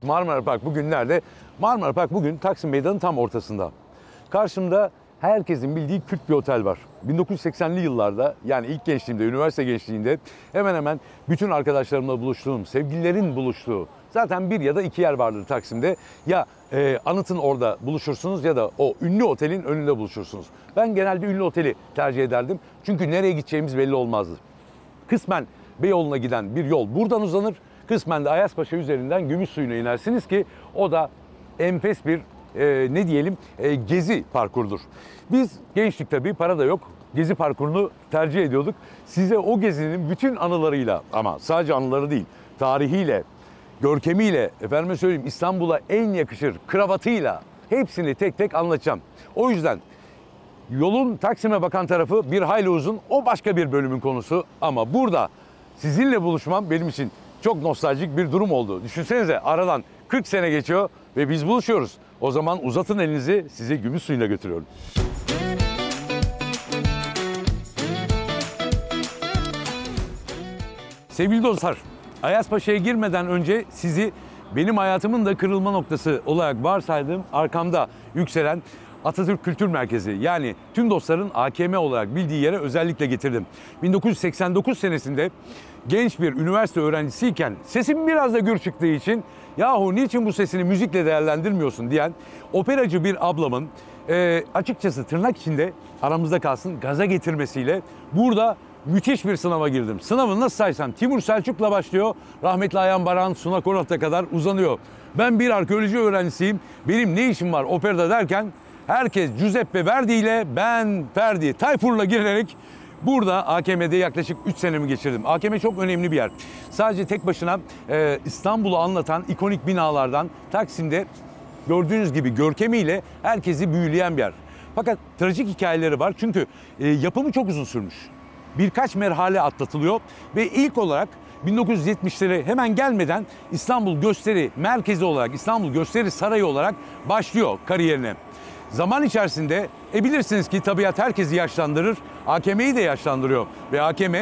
Marmara Park bugün nerede? Marmara Park bugün Taksim Meydanı'nın tam ortasında. Karşımda herkesin bildiği kült bir otel var. 1980'li yıllarda, yani ilk gençliğimde, üniversite gençliğinde hemen hemen bütün arkadaşlarımla buluştuğum, sevgililerin buluştuğu zaten bir ya da iki yer vardır Taksim'de. Ya Anıt'ın orada buluşursunuz ya da o ünlü otelin önünde buluşursunuz. Ben genelde ünlü oteli tercih ederdim. Çünkü nereye gideceğimiz belli olmazdı. Kısmen Beyoğlu'na giden bir yol buradan uzanır. Kısmen de Ayaspaşa üzerinden Gümüşsuyu'na inersiniz ki o da enfes bir gezi parkurudur. Biz gençlik tabii, para da yok. Gezi parkurunu tercih ediyorduk. Size o gezinin bütün anılarıyla, ama sadece anıları değil, tarihiyle, görkemiyle, efendime söyleyeyim İstanbul'a en yakışır kravatıyla hepsini tek tek anlatacağım. O yüzden yolun Taksim'e bakan tarafı bir hayli uzun, o başka bir bölümün konusu. Ama burada sizinle buluşmam benim için çok nostaljik bir durum oldu. Düşünsenize, aradan 40 sene geçiyor ve biz buluşuyoruz. O zaman uzatın elinizi, sizi Gümüşsuyu'na götürüyorum. Sevgili dostlar, Ayaspaşa'ya girmeden önce sizi benim hayatımın da kırılma noktası olarak varsaydığım arkamda yükselen Atatürk Kültür Merkezi, yani tüm dostların AKM olarak bildiği yere özellikle getirdim. 1989 senesinde genç bir üniversite öğrencisiyken sesim biraz da gür çıktığı için "Yahu niçin bu sesini müzikle değerlendirmiyorsun?" diyen operacı bir ablamın açıkçası tırnak içinde, aramızda kalsın, gaza getirmesiyle burada müthiş bir sınava girdim. Sınavı nasıl saysam Timur Selçuk'la başlıyor, rahmetli Ayhan Baran, Suna Konat'a kadar uzanıyor. Ben bir arkeoloji öğrencisiyim, benim ne işim var operada derken herkes Giuseppe Verdi ile ben Ferdi Tayfur'la girerek burada AKM'de yaklaşık 3 senemi geçirdim. AKM çok önemli bir yer. Sadece tek başına İstanbul'u anlatan ikonik binalardan, Taksim'de gördüğünüz gibi görkemiyle herkesi büyüleyen bir yer. Fakat trajik hikayeleri var çünkü yapımı çok uzun sürmüş. Birkaç merhale atlatılıyor ve ilk olarak 1970'lere hemen gelmeden İstanbul Gösteri Merkezi olarak, İstanbul Gösteri Sarayı olarak başlıyor kariyerine. Zaman içerisinde bilirsiniz ki tabiat herkesi yaşlandırır, AKM'yi de yaşlandırıyor ve AKM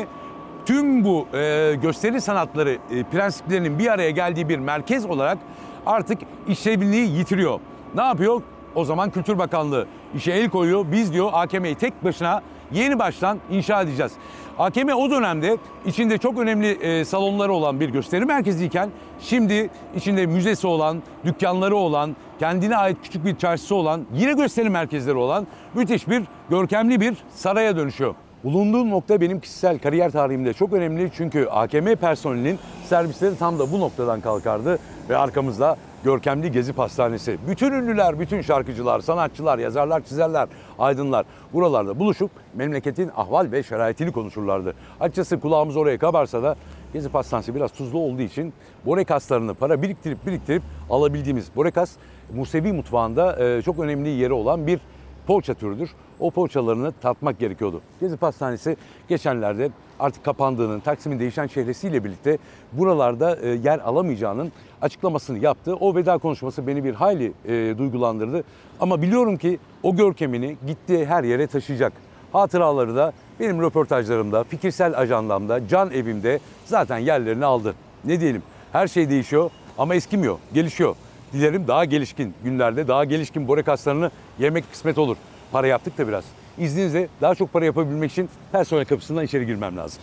tüm bu gösteri sanatları prensiplerinin bir araya geldiği bir merkez olarak artık işlevliğini yitiriyor. Ne yapıyor? O zaman Kültür Bakanlığı işe el koyuyor. Biz diyor AKM'yi tek başına yeni baştan inşa edeceğiz. AKM o dönemde içinde çok önemli salonları olan bir gösteri merkeziyken şimdi içinde müzesi olan, dükkanları olan, kendine ait küçük bir çarşısı olan, yine gösteri merkezleri olan müthiş bir, görkemli bir saraya dönüşüyor. Bulunduğum nokta benim kişisel kariyer tarihimde çok önemli çünkü AKM personelinin servisleri tam da bu noktadan kalkardı ve arkamızda görkemli Gezi Pastanesi. Bütün ünlüler, bütün şarkıcılar, sanatçılar, yazarlar, çizerler, aydınlar buralarda buluşup memleketin ahval ve şeraitini konuşurlardı. Açıkçası kulağımız oraya kabarsa da Gezi Pastanesi biraz tuzlu olduğu için borekaslarını para biriktirip alabildiğimiz, borekas Musevi mutfağında çok önemli yeri olan bir poğaça türüdür. O poğaçalarını tatmak gerekiyordu. Gezi Pastanesi geçenlerde artık kapandığının, Taksim'in değişen çehresiyle birlikte buralarda yer alamayacağının açıklamasını yaptı. O veda konuşması beni bir hayli duygulandırdı. Ama biliyorum ki o görkemini gittiği her yere taşıyacak. Hatıraları da benim röportajlarımda, fikirsel ajandamda, can evimde zaten yerlerini aldı. Ne diyelim, her şey değişiyor ama eskimiyor, gelişiyor. Dilerim daha gelişkin günlerde, daha gelişkin borekaslarını yemek kısmet olur. Para yaptık da biraz. İzninizle daha çok para yapabilmek için personel kapısından içeri girmem lazım.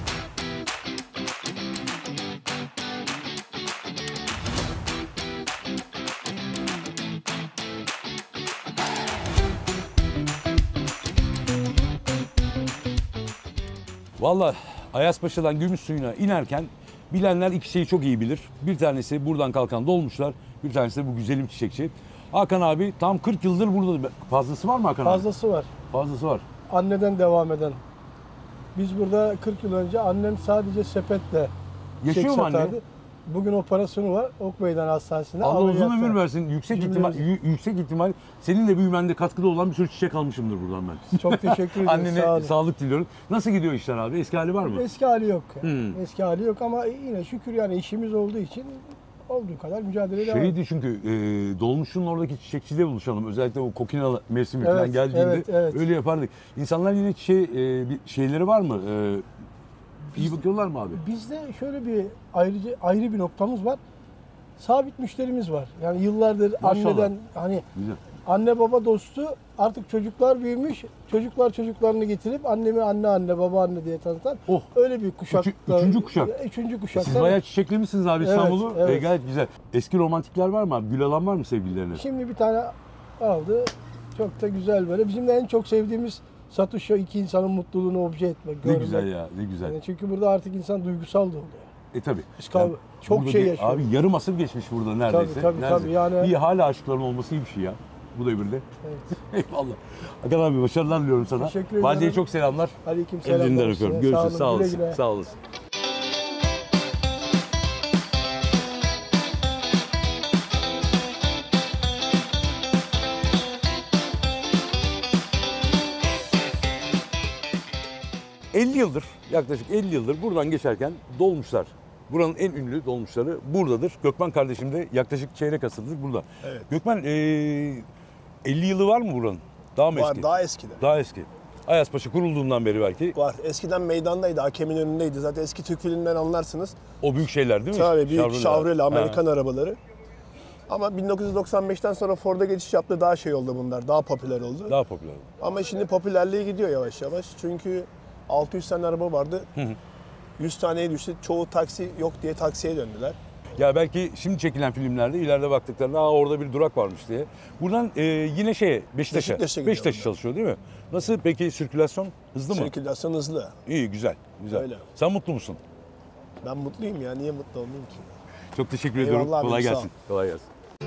Vallahi Ayaspaşa'dan Gümüşsuyu'na inerken bilenler iki şeyi çok iyi bilir. Bir tanesi buradan kalkan dolmuşlar, bir tanesi de bu güzelim çiçekçi. Hakan abi tam 40 yıldır burada. Fazlası var mı Hakan abi? Fazlası var. Fazlası var. Anneden devam eden. Biz burada 40 yıl önce annem sadece sepetle yaşıyor mu anne? Bugün operasyonu var Okmeydan Hastanesi'nde. Allah uzun ömür versin. Yüksek ihtimal senin de büyümende katkıda olan bir sürü çiçek almışımdır buradan ben. Çok teşekkür ederim. Annene sağlık diliyorum. Nasıl gidiyor işler abi? Eski hali var mı? Eski hali yok. Eski hali yok ama yine şükür yani işimiz olduğu için olduğu kadar mücadele devam. Şeydi çünkü dolmuşun oradaki çiçekçide buluşalım. Özellikle o kokina mevsimi falan geldiğinde öyle yapardık. İnsanlar yine şeyleri var mı? İyi bakıyorlar mı abi? Bizde şöyle bir ayrı bir noktamız var. sabit müşterimiz var. Yani yıllardır Maşallah. anneden hani Güzel. anne baba dostu, artık çocuklar büyümüş. Çocuklar çocuklarını getirip annemi anne baba anne diye tanıtan. Oh. Öyle bir kuşak. Üçüncü kuşak. Üçüncü kuşak. Siz bayağı çiçeklemişsiniz abi Evet, İstanbul'u. evet. Gayet güzel. Eski romantikler var mı abi? Gül alan var mı sevgililerine? Şimdi bir tane aldı. Çok da güzel böyle. Bizim de en çok sevdiğimiz satış o, iki insanın mutluluğunu obje etmek. Ne görmek. güzel ya, ne güzel. Yani çünkü burada artık insan duygusal da oluyor. Tabii. Biz çok burada şey bir- yaşıyoruz. Abi yarım asır geçmiş burada neredeyse. Tabii, Neredeyse. yani. İyi, hala aşkların olması iyi bir şey ya. Bu devirde. Evet. Eyvallah. Hakan abi başarılar diliyorum sana. Teşekkür ederim. Valide'ye çok selamlar. Aleykümselam. Ellerinden öpüyorum. Görüşürüz. Sağ olun, güle olasın. güle. Sağ olasın. Yaklaşık 50 yıldır buradan geçerken dolmuşlar. Buranın en ünlü dolmuşları buradadır. Gökmen kardeşim de yaklaşık çeyrek asırdır burada. Evet. Gökmen 50 yılı var mı buranın? Daha mı Var, eski? daha eskiden. Daha eski. Ayazpaşa kurulduğundan beri belki Var. Eskiden meydandaydı, hakemin önündeydi. Zaten eski Türk filminden anlarsınız. o büyük şeyler değil mi? Tabii büyük Chevrolet. Chevrolet Amerikan Ha. arabaları. Ama 1995'ten sonra Ford'a geçiş yaptı. Daha şey oldu bunlar. Daha popüler oldu. Daha popüler. Ama şimdi popülerliğe gidiyor yavaş yavaş. Çünkü 600 tane araba vardı. 100 taneye düştü. Çoğu taksi yok diye taksiye döndüler. Ya belki şimdi çekilen filmlerde ileride baktıklarında orada bir durak varmış diye. Buradan yine Beşiktaş'a gidiyor onlar. çalışıyor değil mi? Nasıl peki sirkülasyon hızlı mı? Sirkülasyon hızlı. İyi, güzel. Öyle. Sen mutlu musun? Ben mutluyum ya. Niye mutlu olmayayım ki? Çok teşekkür ediyorum. Eyvallah abi, Kolay sağ ol. gelsin. Kolay gelsin.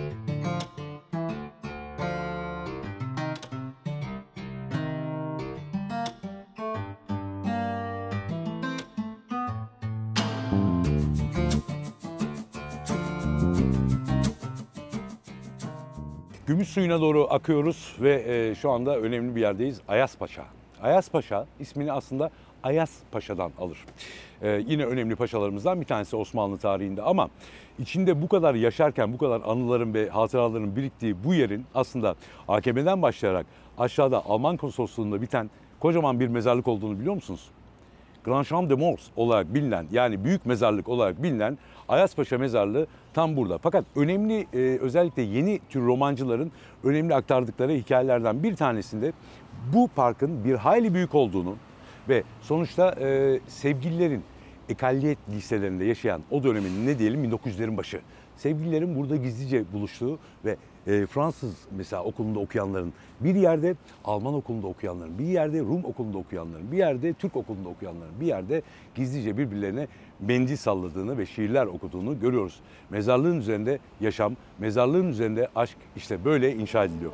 Gümüş suyuna doğru akıyoruz ve şu anda önemli bir yerdeyiz. Ayazpaşa. Ayazpaşa ismini aslında Ayaz Paşa'dan alır. Yine önemli paşalarımızdan bir tanesi Osmanlı tarihinde, ama içinde bu kadar yaşarken bu kadar anıların ve hatıraların biriktiği bu yerin aslında AKP'den başlayarak aşağıda Alman konsolosluğunda biten kocaman bir mezarlık olduğunu biliyor musunuz? Grand Champ de Mars olarak bilinen, yani büyük mezarlık olarak bilinen Ayazpaşa mezarlığı tam burada. Fakat önemli, özellikle yeni tür romancıların önemli aktardıkları hikayelerden bir tanesinde bu parkın bir hayli büyük olduğunu ve sonuçta sevgililerin ekalliyet liselerinde yaşayan o dönemin, ne diyelim, 1900'lerin başı, sevgililerin burada gizlice buluştuğu ve Fransız mesela okulunda okuyanların, bir yerde Alman okulunda okuyanların, bir yerde Rum okulunda okuyanların, bir yerde Türk okulunda okuyanların, bir yerde gizlice birbirlerine mendil salladığını ve şiirler okuduğunu görüyoruz. Mezarlığın üzerinde yaşam, mezarlığın üzerinde aşk işte böyle inşa ediliyor.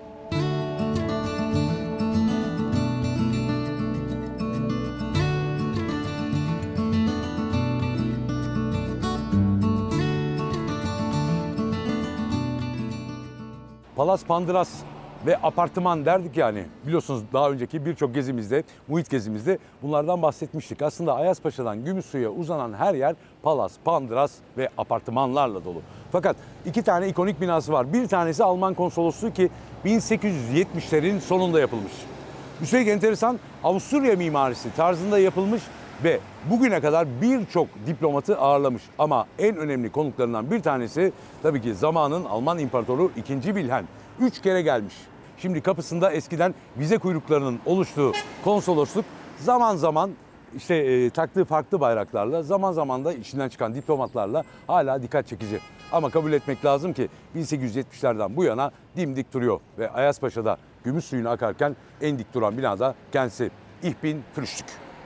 Palas Pandras ve apartman derdik yani. Biliyorsunuz daha önceki birçok gezimizde, muhit gezimizde bunlardan bahsetmiştik. Aslında Ayazpaşa'dan Gümüşsuy'a uzanan her yer Palas, Pandras ve apartmanlarla dolu. Fakat iki tane ikonik binası var. Bir tanesi Alman konsolosluğu ki 1870'lerin sonunda yapılmış. Üstelik enteresan, Avusturya mimarisi tarzında yapılmış ve bugüne kadar birçok diplomatı ağırlamış. Ama en önemli konuklarından bir tanesi tabii ki zamanın Alman İmparatoru 2. Wilhelm. 3 kere gelmiş. Şimdi kapısında eskiden vize kuyruklarının oluştuğu konsolosluk zaman zaman işte taktığı farklı bayraklarla, zaman zaman da içinden çıkan diplomatlarla hala dikkat çekici. Ama kabul etmek lazım ki 1870'lerden bu yana dimdik duruyor ve Ayazpaşa'da gümüş suyunu akarken en dik duran bina da kendisi. Ich bin Frühstück.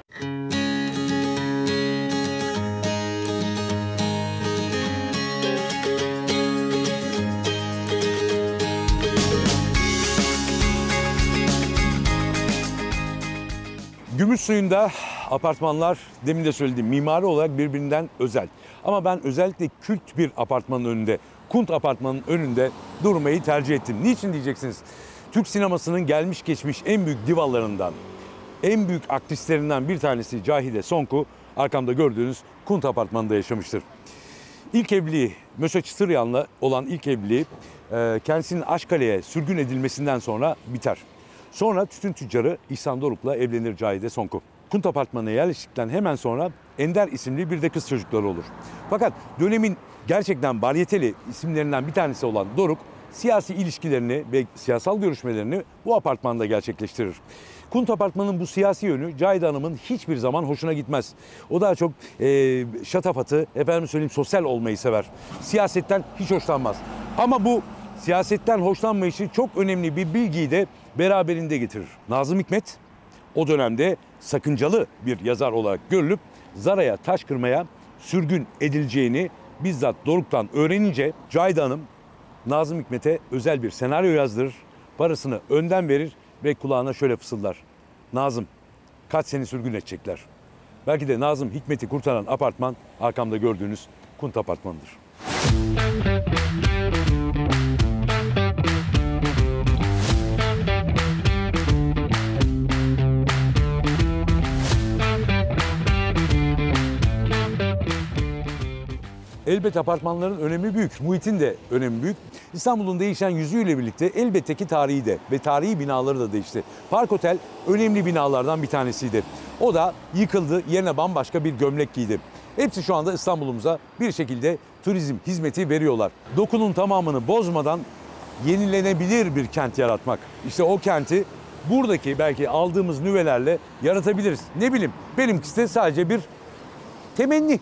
Gümüş suyunda apartmanlar, demin de söylediğim, mimari olarak birbirinden özel. Ama ben özellikle kült bir apartmanın önünde, Kunt Apartmanı'nın önünde durmayı tercih ettim. Niçin diyeceksiniz? Türk sinemasının gelmiş geçmiş en büyük divalarından, en büyük aktrislerinden bir tanesi Cahide Sonku, arkamda gördüğünüz Kunt Apartmanı'nda yaşamıştır. İlk evliliği, Mösyö Çıtıryan'la olan ilk evliliği kendisinin Aşkale'ye sürgün edilmesinden sonra biter. Sonra tütün tüccarı İhsan Doruk'la evlenir Cahide Sonku. Kunt Apartmanı'na yerleştikten hemen sonra Ender isimli bir de kız çocukları olur. Fakat dönemin gerçekten varyeteli isimlerinden bir tanesi olan Doruk, siyasi ilişkilerini ve siyasal görüşmelerini bu apartmanda gerçekleştirir. Kunt Apartmanı'nın bu siyasi yönü Cahide Hanım'ın hiçbir zaman hoşuna gitmez. O daha çok şatafatı, efendim söyleyeyim sosyal olmayı sever. Siyasetten hiç hoşlanmaz. Ama bu siyasetten hoşlanmayışı çok önemli bir bilgiyi de beraberinde getirir. Nazım Hikmet o dönemde sakıncalı bir yazar olarak görülüp Zara'ya taş kırmaya sürgün edileceğini bizzat Doruk'tan öğrenince Cahide Hanım Nazım Hikmet'e özel bir senaryo yazdırır, parasını önden verir ve kulağına şöyle fısıldar. Nazım, kaç seni sürgün edecekler. Belki de Nazım Hikmet'i kurtaran apartman arkamda gördüğünüz Kunt Apartmanı'dır. Elbette apartmanların önemi büyük, muhitin de önemi büyük. İstanbul'un değişen yüzüyle birlikte elbette ki tarihi de ve tarihi binaları da değişti. Park Otel önemli binalardan bir tanesiydi. O da yıkıldı, yerine bambaşka bir gömlek giydi. Hepsi şu anda İstanbul'umuza bir şekilde turizm hizmeti veriyorlar. Dokunun tamamını bozmadan yenilenebilir bir kent yaratmak. İşte o kenti buradaki belki aldığımız nüvelerle yaratabiliriz. Ne bileyim, benimkisi de sadece bir temenni.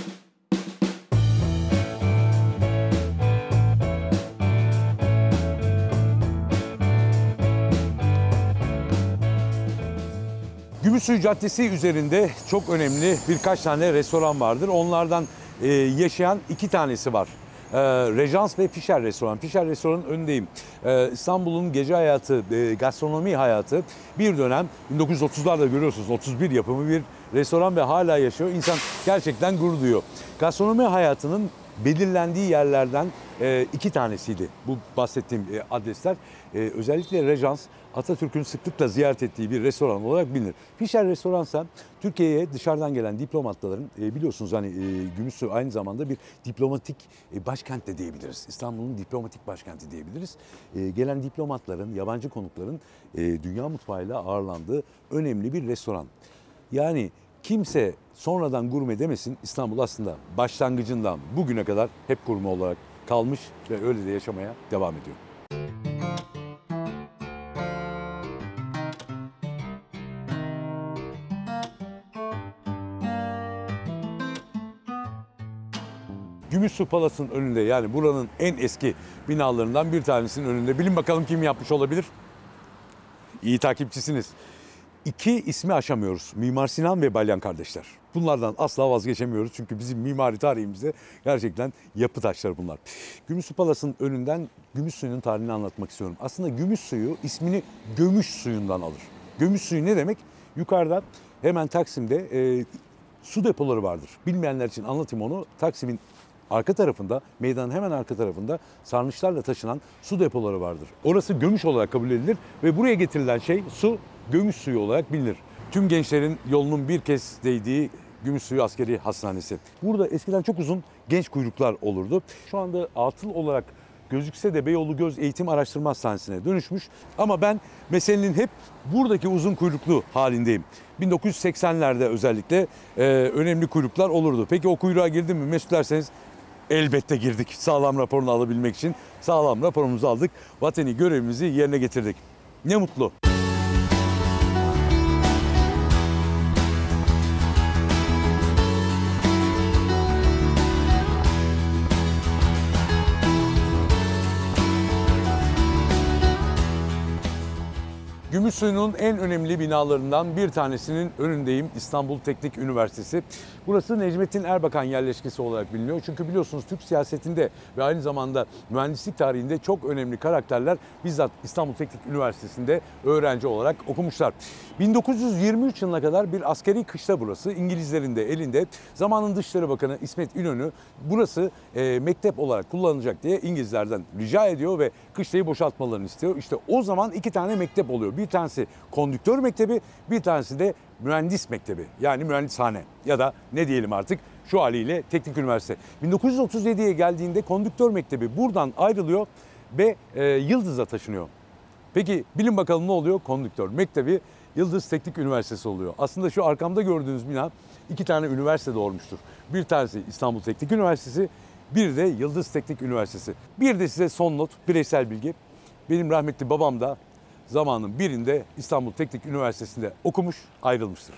Gümüşsuyu Caddesi üzerinde çok önemli birkaç tane restoran vardır. Onlardan yaşayan 2 tanesi var. Rejans ve Fischer Restoran. Fischer Restoran'ın önündeyim. İstanbul'un gece hayatı, gastronomi hayatı bir dönem 1930'larda görüyorsunuz 31 yapımı bir restoran ve hala yaşıyor. İnsan gerçekten gurur duyuyor. Gastronomi hayatının belirlendiği yerlerden 2 tanesiydi bu bahsettiğim adresler. Özellikle Rejans, Atatürk'ün sıklıkla ziyaret ettiği bir restoran olarak bilinir. Fischer Restoran'sa Türkiye'ye dışarıdan gelen diplomatların biliyorsunuz hani Gümüşsuyu aynı zamanda bir diplomatik başkent de diyebiliriz. İstanbul'un diplomatik başkenti diyebiliriz. Gelen diplomatların, yabancı konukların dünya mutfağıyla ağırlandığı önemli bir restoran. Yani kimse sonradan gurme demesin, İstanbul aslında başlangıcından bugüne kadar hep gurme olarak kalmış ve öyle de yaşamaya devam ediyor. Gümüşsu Palas'ın önünde, yani buranın en eski binalarından bir tanesinin önünde. Bilin bakalım kim yapmış olabilir? İyi takipçisiniz. 2 ismi aşamıyoruz. Mimar Sinan ve Balyan kardeşler. Bunlardan asla vazgeçemiyoruz çünkü bizim mimari tarihimizde gerçekten yapı taşları bunlar. Gümüşsu Palas'ın önünden Gümüşsuyu'nun tarihini anlatmak istiyorum. Aslında Gümüşsuyu ismini Gömüş suyundan alır. Gümüşsuyu ne demek? Yukarıda hemen Taksim'de su depoları vardır. Bilmeyenler için anlatayım onu. Taksim'in arka tarafında, meydanın hemen arka tarafında sarnıçlarla taşınan su depoları vardır. Orası Gömüş olarak kabul edilir ve buraya getirilen şey su, Gömüş suyu olarak bilinir. Tüm gençlerin yolunun bir kez değdiği Gümüşsuyu Askeri Hastanesi. Burada eskiden çok uzun genç kuyruklar olurdu. Şu anda atıl olarak gözükse de Beyoğlu Göz Eğitim Araştırma Hastanesi'ne dönüşmüş. Ama ben meselenin hep buradaki uzun kuyruklu halindeyim. 1980'lerde özellikle önemli kuyruklar olurdu. Peki o kuyruğa girdim mi Mesut derseniz elbette girdik. Sağlam raporunu alabilmek için sağlam raporumuzu aldık. Vatani görevimizi yerine getirdik. Ne mutlu. Gümüşsuyu'nun en önemli binalarından bir tanesinin önündeyim. İstanbul Teknik Üniversitesi. Burası Necmettin Erbakan yerleşkesi olarak biliniyor. Çünkü biliyorsunuz Türk siyasetinde ve aynı zamanda mühendislik tarihinde çok önemli karakterler bizzat İstanbul Teknik Üniversitesi'nde öğrenci olarak okumuşlar. 1923 yılına kadar bir askeri kışla burası. İngilizlerin de elinde. Zamanın Dışişleri Bakanı İsmet İnönü burası mektep olarak kullanılacak diye İngilizlerden rica ediyor ve kışlayı boşaltmalarını istiyor. İşte o zaman 2 tane mektep oluyor. Bir tanesi konduktör mektebi, bir tanesi de mühendis mektebi. Yani mühendishane ya da ne diyelim artık şu haliyle Teknik Üniversite. 1937'ye geldiğinde konduktör mektebi buradan ayrılıyor ve Yıldız'a taşınıyor. Peki bilin bakalım ne oluyor? Konduktör mektebi Yıldız Teknik Üniversitesi oluyor. Aslında şu arkamda gördüğünüz bina 2 tane üniversite doğurmuştur. Bir tanesi İstanbul Teknik Üniversitesi, bir de Yıldız Teknik Üniversitesi. Bir de size son not, bireysel bilgi. Benim rahmetli babam da zamanın birinde İstanbul Teknik Üniversitesi'nde okumuş, ayrılmıştır.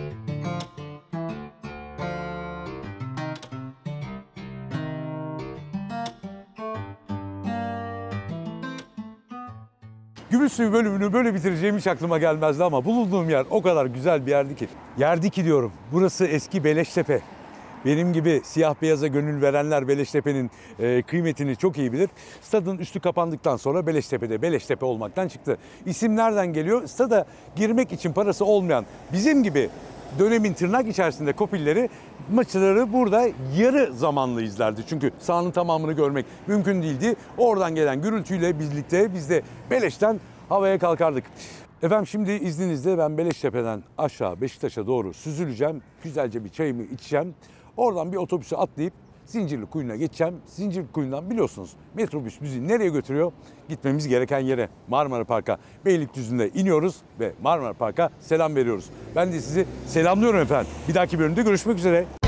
Gümüşsuyu bölümünü böyle bitireceğim hiç aklıma gelmezdi ama bulunduğum yer o kadar güzel bir yerdi ki. Yerdi ki diyorum. Burası eski Beleştepe. Benim gibi siyah beyaza gönül verenler Beleştepe'nin kıymetini çok iyi bilir. Stadın üstü kapandıktan sonra Beleştepe'de Beleştepe olmaktan çıktı. İsim nereden geliyor? Stada girmek için parası olmayan bizim gibi dönemin tırnak içerisinde kopilleri maçları burada yarı zamanlı izlerdi. Çünkü sahanın tamamını görmek mümkün değildi. Oradan gelen gürültüyle birlikte biz de Beleş'ten havaya kalkardık. Efendim şimdi izninizle ben Beleştepe'den aşağı Beşiktaş'a doğru süzüleceğim. Güzelce bir çayımı içeceğim. Oradan bir otobüse atlayıp Zincirlikuyu'na geçeceğim. Zincirlikuyu'ndan biliyorsunuz metrobüs bizi nereye götürüyor? Gitmemiz gereken yere, Marmara Park'a, Beylikdüzü'nde iniyoruz ve Marmara Park'a selam veriyoruz. Ben de sizi selamlıyorum efendim. Bir dahaki bölümde görüşmek üzere.